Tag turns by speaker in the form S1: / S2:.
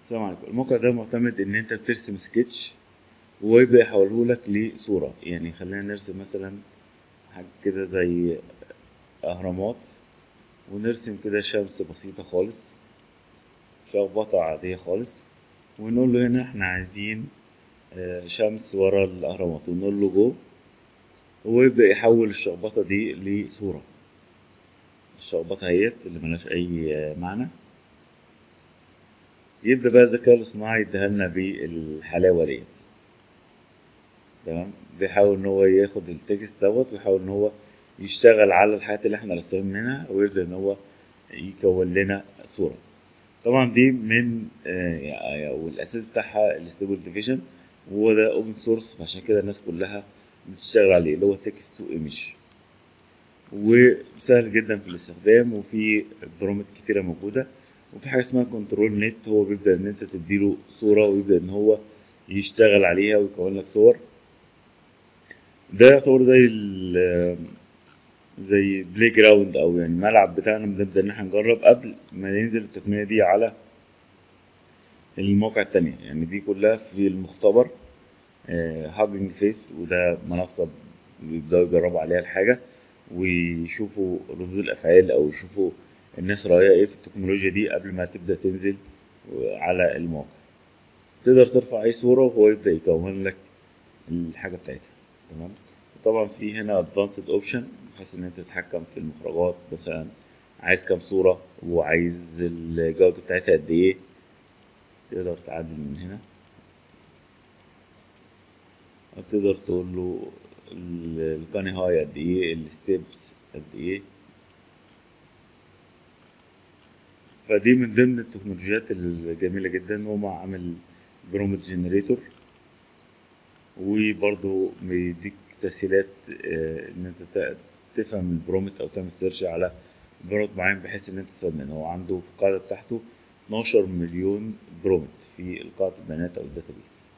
S1: السلام عليكم. الموقع ده معتمد ان انت بترسم سكتش ويبدأ يحوله لك لصورة. يعني خلينا نرسم مثلا حاجة كده زي اهرامات، ونرسم كده شمس بسيطة خالص، شخبطة عادية خالص، ونقول له هنا احنا عايزين شمس ورا الاهرامات، ونقول له جو، ويبدأ يحول الشخبطة دي لصورة. الشخبطة اهيت اللي ملهاش اي معنى. يبدأ بقى الذكاء الاصطناعي يديها لنا بالحلاوة ديت. تمام، بيحاول ان هو ياخد التكست دوت ويحاول ان هو يشتغل على الحاجات اللي احنا رسمناها، ويبدأ ان هو يكون لنا صورة. طبعا دي من والاساس بتاعها الستيبل ديفيجن، وهو ده اوبن سورس، فعشان كده الناس كلها بتشتغل عليه، اللي هو تكست تو ايمج، وسهل جدا في الاستخدام، وفي برومت كتيرة موجودة. وفي حاجة اسمها كنترول نت، هو بيبدأ ان انت تديله صورة ويبدأ ان هو يشتغل عليها ويكون لك صور. ده يعتبر زي بلاي جراوند، او يعني ملعب بتاعنا، بنبدأ ان احنا نجرب قبل ما ينزل التقنية دي على المواقع التانية. يعني دي كلها في المختبر. هاجنج فيس، وده منصة بيبدأوا يجربوا عليها الحاجة ويشوفوا ردود الأفعال، أو يشوفوا الناس رأيها إيه في التكنولوجيا دي قبل ما تبدأ تنزل على الموقع. تقدر ترفع أي صورة وهو يبدأ يكون لك الحاجة بتاعتها. تمام. طبعا في هنا ادفانسد اوبشن، بحيث ان انت تتحكم في المخرجات، مثلا عايز كام صورة وعايز الجودة بتاعتها قد ايه، تقدر تعدل من هنا. تقدر تقول له الكاني هاي قد ايه، الستيبس قد ايه. فدي من ضمن التكنولوجيات الجميلة جدا. ومع عامل برومت جنريتور، وبرضه بيديك تسهيلات ان انت تفهم البرومت او تعمل سيرش على برومت معين، بحيث ان انت تستفاد منه. هو عنده في القاعدة بتاعته 12 مليون برومت في قاعدة البيانات او الداتابيس.